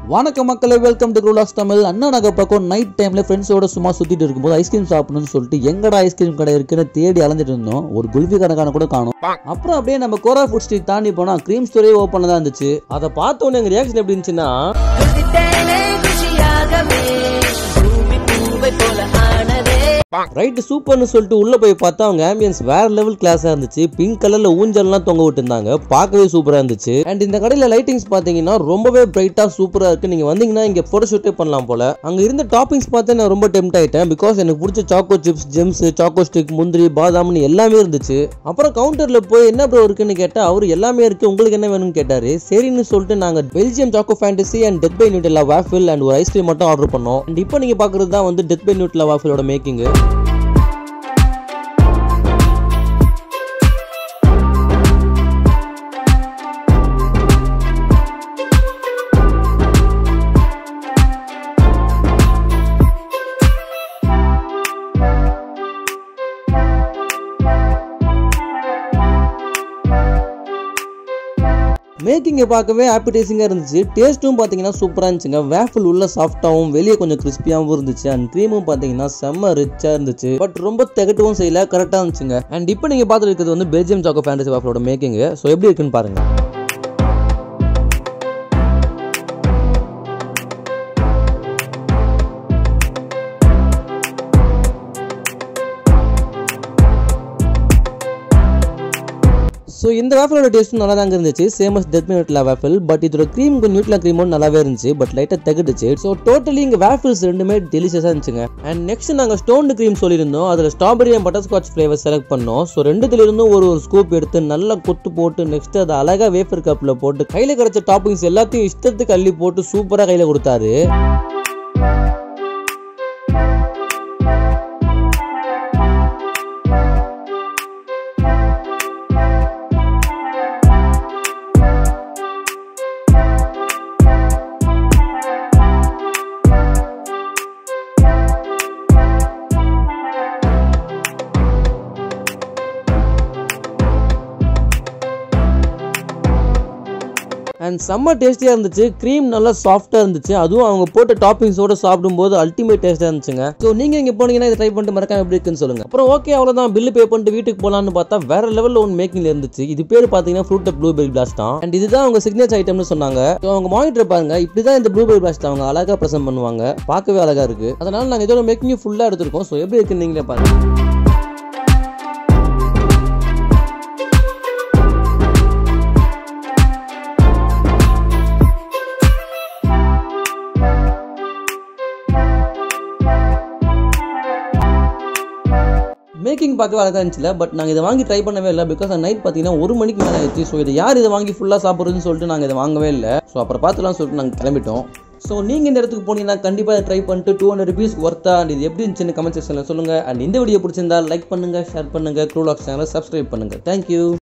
வணக்கம் மக்களே, welcome to crewvlogstamil. annanagar பக்கம் நைட் டைம்ல ஃப்ரெண்ட்ஸோட சும்மா சுத்திட்டு இருக்கும்போது ஐஸ்கிரீம் சாப்பிடணும்னு சொல்லிட்டு எங்கடா ஐஸ்கிரீம் கடை இருக்குன்னு தேடி அலைஞ்சிட்டு இருந்தோம். ஒரு குல்ஃபி கடைக்கான கூட காணோம். அப்புறம் அப்படியே நம்ம கோரா ஃபுட் ஸ்ட்ரீட் தாண்டி போனா கிரீம் ஸ்டோரே ஓப்பன் தான் இருந்துச்சு. அதை பார்த்த உடனே எங்க ரியாக்ஷன் எப்படி இருந்துச்சுன்னா, ரைட் சூப்பர்னு சொல்லிட்டு உள்ள போய் பார்த்தா அவங்க ஆம்பியன்ஸ் வேற லெவல் கிளாஸா இருந்துச்சு. பிங்க் கலர்ல ஊஞ்சல்லாம் தொங்க விட்டு இருந்தாங்க, பார்க்கவே சூப்பரா இருந்துச்சு. அண்ட் இந்த கடையில லைட்டிங்ஸ் பாத்தீங்கன்னா ரொம்பவே பிரைட்டா சூப்பரா இருக்கு. நீங்க வந்தீங்கன்னா இங்க போட்டோ ஷூட்டே பண்ணலாம் போல. அங்க இருந்த டாப்பிங்ஸ் பார்த்து நான் ரொம்ப டெம்ட் ஆயிட்டேன். பிகாஸ் எனக்கு பிடிச்ச choco chips, Gems, choco stick, முந்திரி, பாதாம்னு எல்லாமே இருந்துச்சு. அப்புறம் கவுண்டர்ல போய் என்ன ப்ரோ இருக்குன்னு கேட்டா அவரு எல்லாமே இருக்கு, உங்களுக்கு என்ன வேணும்னு கேட்டாரு. சரின்னு சொல்லிட்டு நாங்க Belgium choco fantasy and death by நutella waffle and ஒரு ஐஸ்கிரீம் மட்டும் ஆர்டர் பண்ணோம். அண்ட் இப்போ நீங்க பாக்குறது தான் வந்து டெத் பை nutella waffleோட மேக்கிங். மேக்கிங்கை பார்க்கவே ஆப்பிடைசிங்காக இருந்துச்சு. டேஸ்ட்டும் பார்த்தீங்கன்னா சூப்பராக இருந்துச்சுங்க. வேஃபிள் உள்ள சாஃப்டாகவும் வெளியே கொஞ்சம் கிறிஸ்பியாகவும் இருந்துச்சு. அண்ட் க்ரீமும் பார்த்தீங்கன்னா செம்ம ரிச்சாக இருந்துச்சு. பட் ரொம்ப திகட்டவும் செய்யல, கரெக்டாக இருந்துச்சுங்க. அண்ட் இப்போ நீங்கள் பார்த்துட்டு இருக்கிறது வந்து பெல்ஜியம் சாக்கோ ஃபேண்டசி வாஃபிளோட மேக்கிங். ஸோ எப்படி இருக்குன்னு பாருங்க. ஸோ இந்த வேஃபிளோட டேஸ்ட்டும் நல்லா தாங்க இருந்துச்சு. Same as death by nutella waffle. But இதோட க்ரீம் nutella க்ரீமும் நல்லாவே இருந்துச்சு. பட் லைட்டாக தகட்டுச்சு. ஸோ டோட்டலி இங்கே வேஃபிள்ஸ் ரெண்டுமே டெலிஷியஸாக இருந்துச்சுங்க. அண்ட் நெக்ஸ்ட் நாங்கள் ஸ்டோன்டு க்ரீம் சொல்லியிருந்தோம். அதில் strawberry and butterscotch flavour select பண்ணோம். ஸோ ரெண்டுத்துல இருந்தும் ஒரு ஸ்கூப் எடுத்து நல்லா கொத்து போட்டு நெக்ஸ்ட் அதை அழகாக வேஃபர் கப்பில் போட்டு கையில் கிடைச்ச டாப்பிங்ஸ் எல்லாத்தையும் இஷ்டத்துக்கு அள்ளி போட்டு சூப்பராக கையில் கொடுத்தாரு. அண்ட் செம்ம டேஸ்டியாக இருந்துச்சு. க்ரீம் நல்லா சாஃப்டாக இருந்துச்சு. அதுவும் அவங்க போட்ட டாப்பிங்ஸோட சாப்பிடும்போது அல்டிமேட் டேஸ்ட்டாக இருந்துச்சுங்க. ஸோ நீங்கள் இங்கே போனீங்கன்னா இதை ட்ரை பண்ணிட்டு மறக்காம எப்படி இருக்குன்னு சொல்லுங்கள். அப்புறம் ஓகே அவ்வளோதான், பில்லு பே பண்ணிட்டு வீட்டுக்கு போகலான்னு பார்த்தா வேற லெவலில் ஒன்று மேக்கிங் இருந்துச்சு. இது பேர் பார்த்தீங்கன்னா ஃப்ரூட் ப்ளூபெரி பிளாஸ்ட். அண்ட் இதுதான் அவங்க சிக்னேச்சர் ஐட்டம்னு சொன்னாங்க. ஸோ அவங்க மானிட்டர் பாருங்க, இப்படி தான் இந்த ப்ளூபெரி பிளாஸ்ட் அவங்க அழகாக ப்ரெசென்ட் பண்ணுவாங்க. பார்க்கவே அழகாக இருக்குது. அதனால நாங்கள் இதோட மேக்கிங் ஃபுல்லாக எடுத்துருக்கோம். ஸோ எப்படி இருக்குன்னு நீங்களே பாருங்க. மேக்கிங் பார்க்கவே அழகாக இருந்துச்சுல. பட் நாங்கள் இதை வாங்கி ட்ரை பண்ணவே இல்லை. பிகாஸ் நைட் பார்த்தீங்கன்னா 1 மணிக்கு மேலே ஆயிடுச்சு. ஸோ இதை யார் இதை வாங்கி ஃபுல்லாக சாப்பிட்றதுன்னு சொல்லிட்டு நாங்கள் இதை வாங்கவே இல்லை. ஸோ அப்புறம் பார்த்துலாம் சொல்லிட்டு நாங்கள் கிளம்பிட்டோம். ஸோ நீங்கள் இந்த இடத்துக்கு போனீங்கன்னா கண்டிப்பாக இதை ட்ரை பண்ணிட்டு 200 rupees ஒர்த்தா அண்ட் இது எப்படி இருந்துச்சுன்னு கமெண்ட் செக்ஷனில் சொல்லுங்கள். அண்ட் இந்த வீடியோ பிடிச்சிருந்தா லைக் பண்ணுங்கள், ஷேர் பண்ணுங்கள், crewvlogs சேனலை சப்ஸ்கிரைப் பண்ணுங்கள். தேங்க்யூ.